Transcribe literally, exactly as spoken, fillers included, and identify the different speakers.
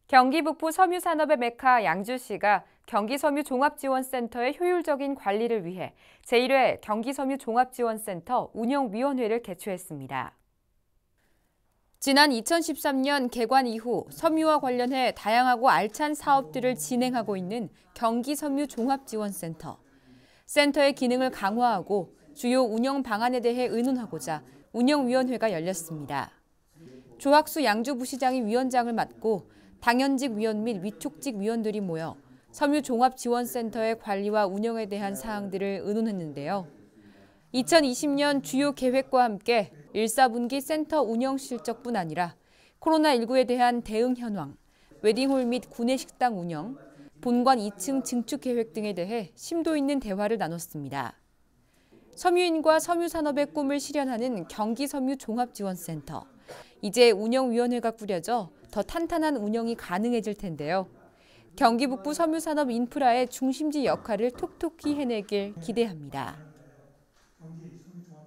Speaker 1: 경기 북부 섬유산업의 메카 양주시가 경기섬유종합지원센터의 효율적인 관리를 위해 제일 회 경기섬유종합지원센터 운영위원회를 개최했습니다. 지난 이천십삼 년 개관 이후 섬유와 관련해 다양하고 알찬 사업들을 진행하고 있는 경기섬유종합지원센터. 센터의 기능을 강화하고 주요 운영 방안에 대해 의논하고자 운영위원회가 열렸습니다. 조학수 양주부시장이 위원장을 맡고 당연직 위원 및 위촉직 위원들이 모여 섬유종합지원센터의 관리와 운영에 대한 사항들을 의논했는데요. 이천이십 년 주요 계획과 함께 일, 사 분기 센터 운영 실적뿐 아니라 코로나십구에 대한 대응 현황, 웨딩홀 및 구내식당 운영, 본관 이 층 증축 계획 등에 대해 심도 있는 대화를 나눴습니다. 섬유인과 섬유산업의 꿈을 실현하는 경기섬유종합지원센터. 이제 운영위원회가 꾸려져 더 탄탄한 운영이 가능해질 텐데요. 경기 북부 섬유산업 인프라의 중심지 역할을 톡톡히 해내길 기대합니다.